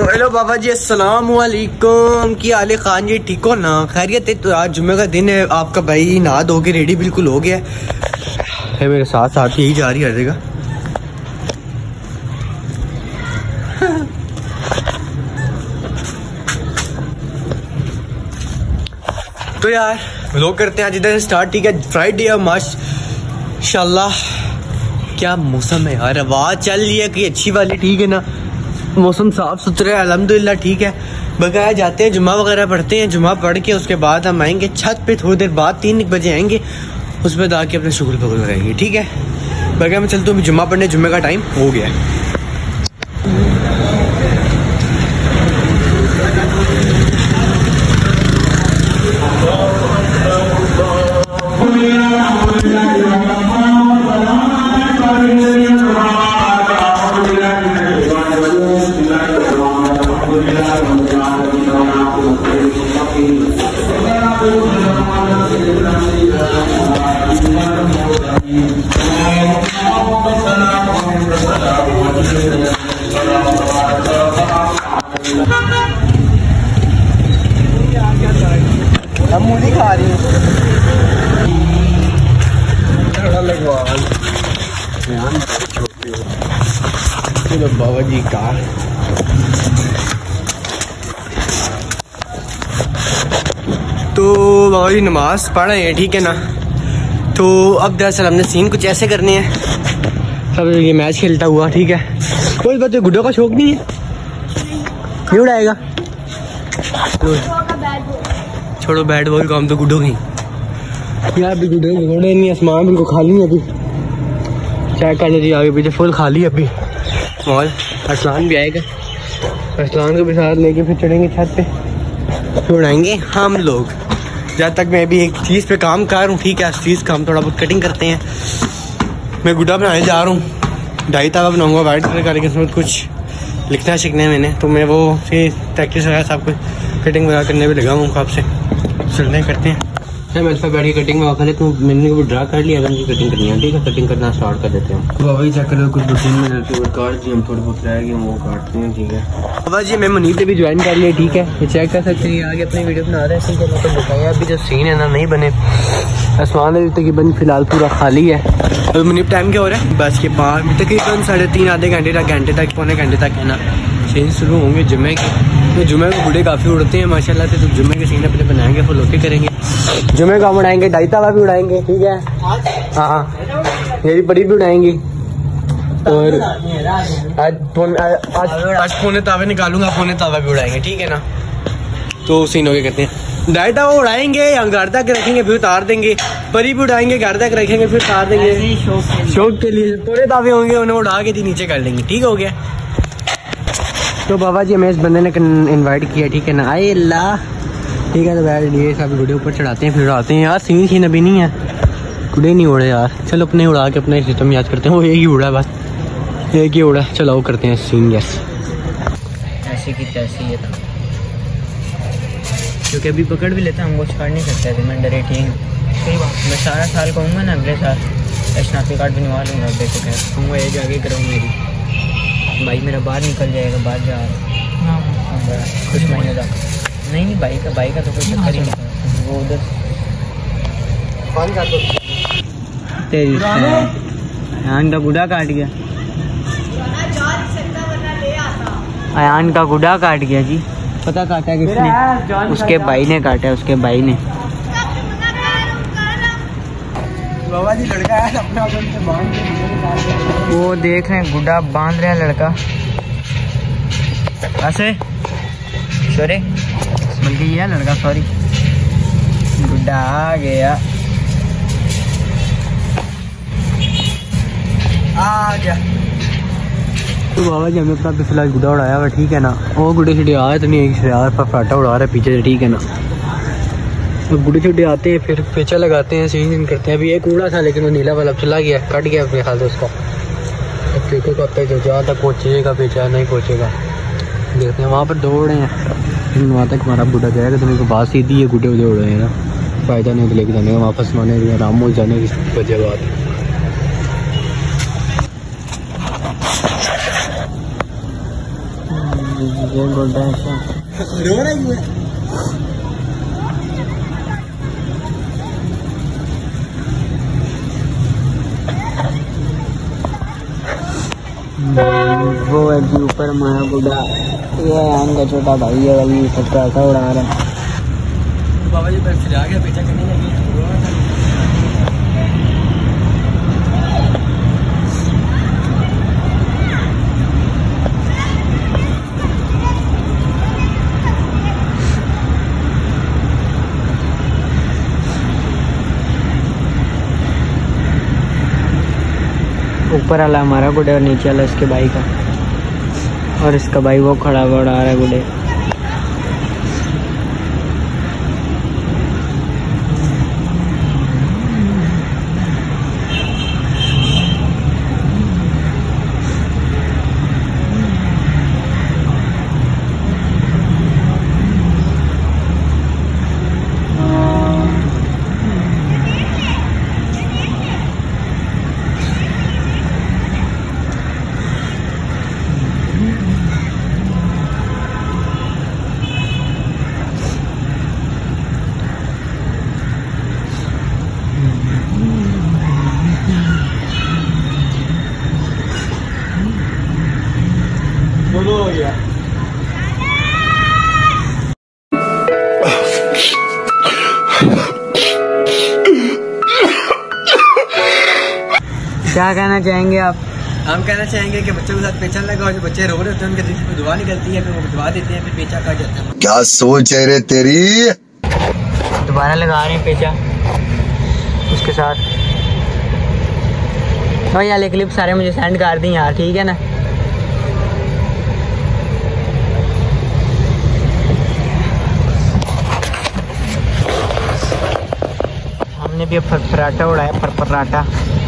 Hello बाबा जी, अस्सलाम वालेकुम। की हाल है खान जी, ठीक हो ना? खैरियत है? तो आज जुम्मे का दिन है, आपका भाई नहा धो के रेडी बिल्कुल हो गया है। मेरे साथ साथ यही जा रही है जगह। तो यार व्लॉग करते हैं आज इधर से स्टार्ट। ठीक है, फ्राइडे है, माशाल्लाह क्या मौसम है यार। आवाज चल रही है कि अच्छी वाली, ठीक है ना। मौसम साफ सुथरा है अल्हम्दुलिल्लाह, ठीक है। बकाया जाते हैं, जुम्मा वगैरह पढ़ते हैं। जुम्मा पढ़ के उसके बाद हम आएंगे छत पे, थोड़ी देर बाद 3 बजे आएंगे। उस पर आके अपने शुक्र बगल लगाएंगे, ठीक है। बकाया मैं चलता हूँ जुम्मा पढ़ने, जुम्मे का टाइम हो गया है। हम मूली खा रही हूँ। चलो बाबा जी का तो बाबा जी नमाज पढ़ रहे हैं, ठीक है ना। तो अब दरअसल हमने सीन कुछ ऐसे करने हैं। सब ये मैच खेलता हुआ, ठीक है। कोई बात, गुड्डो का शौक नहीं है, नहीं उड़ाएगा। छोड़ो बैट बॉल काम तो गुड्डो की यार। अभी गुड्डो घोड़े नहीं, आसमान बिल्कुल खाली है। अभी चेक कर लीजिए, आगे पीछे फुल खाली है अभी। और अरसलान भी आएगा, अरसलान को भी साथ लेके फिर चढ़ेंगे छत पे, फिर उड़ाएंगे हम लोग। जब तक मैं भी एक चीज़ पे काम कर रहा हूँ, ठीक है। चीज़ का हम थोड़ा बहुत कटिंग करते हैं। मैं गुड्डा बनाने जा रहा हूँ, ढाई तावा बनाऊंगा वाइट कलर का, लेकिन उसमें कुछ लिखना सीखना है मैंने। तो मैं वो फिर प्रैक्टिस वगैरह सब कुछ कटिंग वगैरह करने में लगा हूँ। आपसे चलते करते हैं। मैं इस पर बैठ के कटिंग में पहले तो मैंने वो ड्रा कर लिया, अगर मुझे कटिंग करनी है, ठीक है। कटिंग करना स्टार्ट कर देते हैं। बाबा जी चेक करो, कुछ 2-3 मिनट के काट दिए हम, थोड़ी बहुत रह गए वो काटते हैं, ठीक है। बाबा जी मैं मुनीब ने भी ज्वाइन कर लिया, ठीक है। ये चेक कर सकते हैं, आगे अपनी वीडियो बना रहे हैं, ठीक है। मतलब दिखाया अभी जो सीन है ना नहीं बने। आसमान अभी तकरीबन फिलहाल पूरा खाली है। अभी मुनीब टाइम क्या हो रहा है? बस के पास तकरीबन 3.5 आधे घंटे तक पौने घंटे तक है ना सीन शुरू होंगे जुम्मे के। तो जुम्मे को बूढ़े काफ़ी उड़ते हैं माशाल्लाह से। तो जुम्मे के सीन अपने बनाएंगे, फुल ओके करेंगे। जुम्मे का हम उड़ाएंगे, ढाई तावा भी उड़ाएंगे, ठीक है। हाँ मेरी बड़ी भी उड़ाएंगी। और आज पौने तावे निकालूंगा, पौने तावा भी उड़ाएंगे, ठीक है ना। तो सीन ओके करते हैं। ढाई तावा उड़ाएंगे या घर तक रखेंगे फिर उतार देंगे। परी भी उड़ाएंगे, घर तक रखेंगे फिर उतार देंगे, शौक के लिए। पूरे तावे होंगे, उन्हें उड़ा के नीचे कर लेंगे, ठीक हो गया। तो बाबा जी हमें इस बंदे ने इनवाइट किया, ठीक है ना। आए अल्लाह, ठीक है। तो बैठ लिए सब गुड़े ऊपर चढ़ाते हैं, फिर उड़ाते हैं यार। सीन अभी नहीं है, गुड़े नहीं उड़े यार। चलो अपने उड़ा के अपना सिस्टम याद करते हैं। वो एक ही उड़ा, बस एक ही उड़ा। चलो वो करते हैं सीन। यस ऐसी की तैसी है, क्योंकि अभी पकड़ भी लेते हैं हम, वो छाड़ नहीं सकते थे। मैं डरे, ठीक सही बात। मैं सारा साल कहूँगा ना, अगले साल शनाख्ती कार्ड बनवा लूँगा। देखो क्या कहूँगा, एक आगे करूँगा मेरी भाई, मेरा बाहर निकल जाएगा, बाहर जा कुछ महीने तक। नहीं बाइक का तो कोई चक्कर ही नहीं। वो उधर तेरी अयान का गुड़ा काट गया, अयान का गुड़ा काट गया जी। पता काटा किसने? उसके भाई ने काटा, उसके भाई ने। बाबा जी लड़का है अपना वो देख रहे हैं, गुड्डा बांध रहे हैं लड़का। ऐसे सॉरी बल्कि ये लड़का, सॉरी गुड्डा आ गया, आ गया। तो बाबा जी हमने अपना फिलहाल गुड्डा उड़ाया हुआ, ठीक है ना। वो गुड्डे छुट्टे आए तो नहीं, एक फटाफा उड़ा रहा है पीछे से, ठीक है ना। तो गुड्डे छुट्टे आते हैं, फिर पेचा लगाते हैं, सीन करते हैं। अभी एक उड़ा था लेकिन वो नीला वाला चला गया, कट गया अपने ख्याल से उसका। अब देखो कब तक जहाँ तक पहुँचेगा पेचा, नहीं पहुँचेगा देखते हैं। वहाँ पर दौड़े हैं, वहाँ तक हमारा गुड्डा जाएगा। तो मेरे को बात सीधी है, गुड्डे उड़े उड़े हैं ना, फ़ायदा नहीं लेके जाने का, वापस माने आराम हो जाने की वजह बात। गुड्डा रो रही है। वो अभी ऊपर हमारा गुड्डा, ये का छोटा भाई है, अभी सबका ऐसा उड़ा रहा है। बाबा जी फिर आ गया, पीछा करने लगी। ऊपर वाला हमारा गुड्डे और नीचे वाला इसके भाई का, और इसका भाई वो खड़ा हुआ उड़ा रहा है गुड्डे। हो गया। क्या कहना चाहेंगे आप? हम कहना चाहेंगे कि बच्चों के साथ पेचा लगा और जो बच्चे रो रहे होते हैं उनके दिल में दुआ निकलती है, फिर वो दुआ देते हैं, फिर पेचा कट जाता है। क्या सोच है रे तेरी? दोबारा लगा रहे हैं पेचा उसके साथ। तो यार ये क्लिप सारे मुझे सेंड कर दी यार, ठीक है ना? हमने भी फरफराटा उड़ाया, फरफराटा।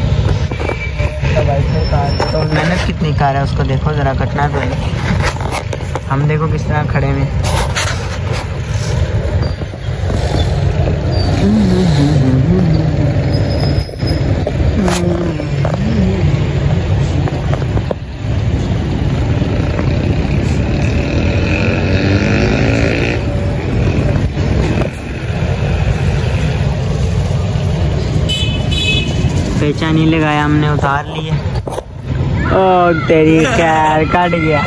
तो मेहनत कितनी कर रहा है उसको देखो ज़रा, कटना तो है। हम देखो किस तरह खड़े में। पेचा नहीं लगाया हमने, उतार लिए। ओ तेरी खैर कट गया।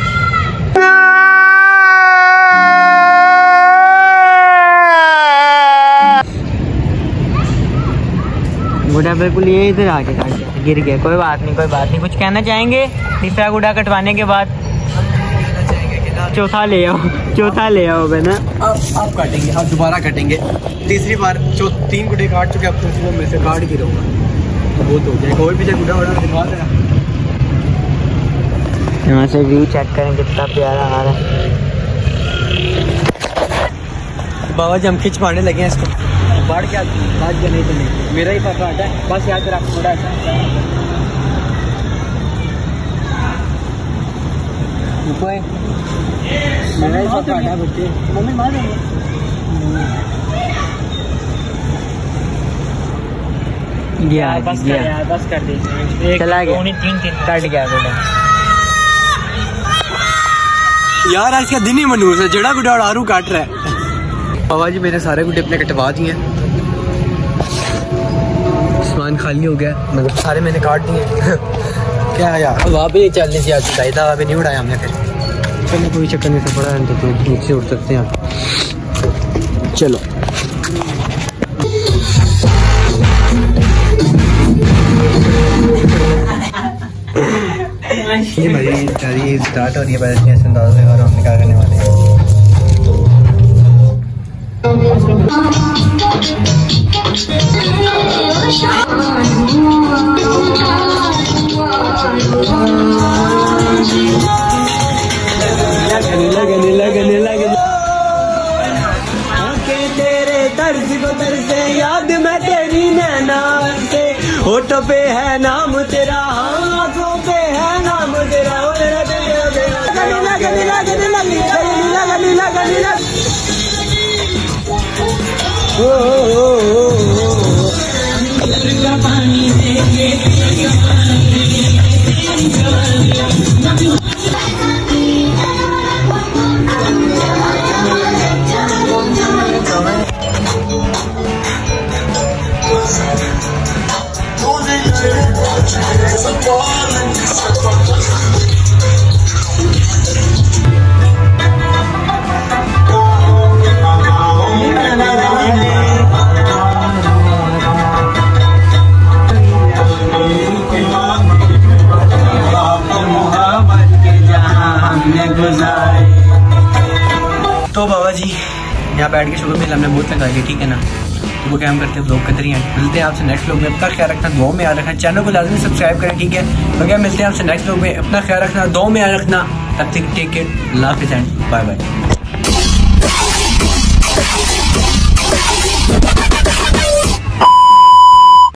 गुड्डा बिल्कुल ये इधर आके काट गया, गिर गया। कोई बात नहीं, कोई बात नहीं। कुछ कहना चाहेंगे तीसरा गुड्डा कटवाने के बाद? चौथा ले आओ, चौथा ले आओ बना। आप काटेंगे, आप दोबारा काटेंगे। तीसरी बार 3 गुड्डे काट चुके, अब वो मेरे से काट के रहोगा वो तो हो जाएगा। और पीछे गुड्डा बड़ा दिखा देना। यहाँ से व्यू चेक करें कितना प्यारा आ रहा है। बाबा जी हम खिंच मारने लगे हैं इसको, बाढ़ के बात नहीं तो नहीं, मेरा ही पापा आता है बस, याद रख थोड़ा ऐसा मेरा ही पापा आता है बच्चे। मम्मी मार देंगे। गया बस गया कर यार, बस कर दे। चला गया, 3 कट गया गुड्डा यार। आज का दिन ही मनूस है, जड़ा गुड्डा आरू काट रहा है। बाबा जी मैंने सारे गुड्डे अपने कटवा दिए हैं, सामान खाली हो गया, मतलब सारे मैंने काट दिए। क्या यार वहाँ पे चलने से आज चाहिए, वहाँ पे नहीं उड़ाया हमने। फिर चलो कोई चक्कर नहीं, था पड़ा तो नीचे उड़ सकते हैं आप। चलो ये मेरी गाड़ी स्टार्ट हो रही है, पहले ऐसे अंदाज़ लगा रहा हूँ क्या करने वाले हैं। तेरे तर्ज को तरसे याद मैं तेरी नैना से, होठों पे है नाम तेरा, आँखों पे है नाम तेरा। तो बाबा जी यहाँ बैठ के शुगर मिल हमने बहुत लगा लिया, ठीक है ना। तो वो क्या हम करते हैं ब्लॉग करते हैं। मिलते हैं आपसे नेक्स्ट ब्लॉग में। अपना ख्याल रखना, दुआ में याद रखना, चैनल को लाजमी सब्सक्राइब करें, ठीक है। तो क्या मिलते हैं आपसे नेक्स्ट ब्लॉग में। अपना ख्याल रखना, दुआ में याद रखना। तब तक टेक केयर, अल्लाह हाफिज़ एंड बाय बाय।